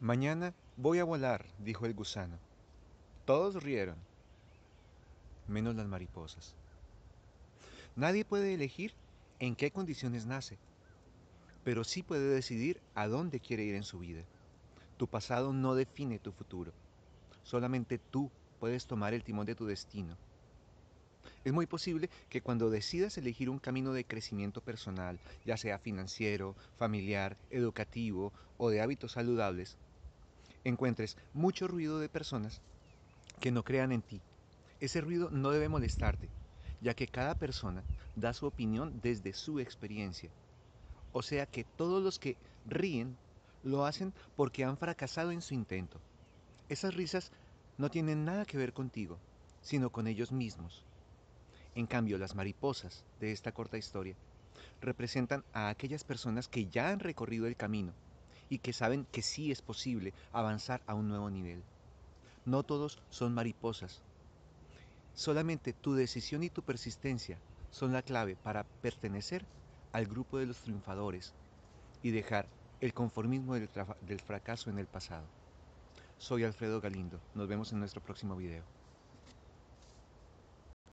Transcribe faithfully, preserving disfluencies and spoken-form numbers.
Mañana voy a volar, dijo el gusano. Todos rieron, menos las mariposas. Nadie puede elegir en qué condiciones nace, pero sí puede decidir a dónde quiere ir en su vida. Tu pasado no define tu futuro. Solamente tú puedes tomar el timón de tu destino. Es muy posible que cuando decidas elegir un camino de crecimiento personal, ya sea financiero, familiar, educativo o de hábitos saludables, encuentres mucho ruido de personas que no crean en ti. Ese ruido no debe molestarte, ya que cada persona da su opinión desde su experiencia. O sea que todos los que ríen lo hacen porque han fracasado en su intento. Esas risas no tienen nada que ver contigo, sino con ellos mismos. En cambio, las mariposas de esta corta historia representan a aquellas personas que ya han recorrido el camino y que saben que sí es posible avanzar a un nuevo nivel. No todos son mariposas. Solamente tu decisión y tu persistencia son la clave para pertenecer al grupo de los triunfadores y dejar el conformismo del, del fracaso en el pasado. Soy Alfredo Galindo. Nos vemos en nuestro próximo video.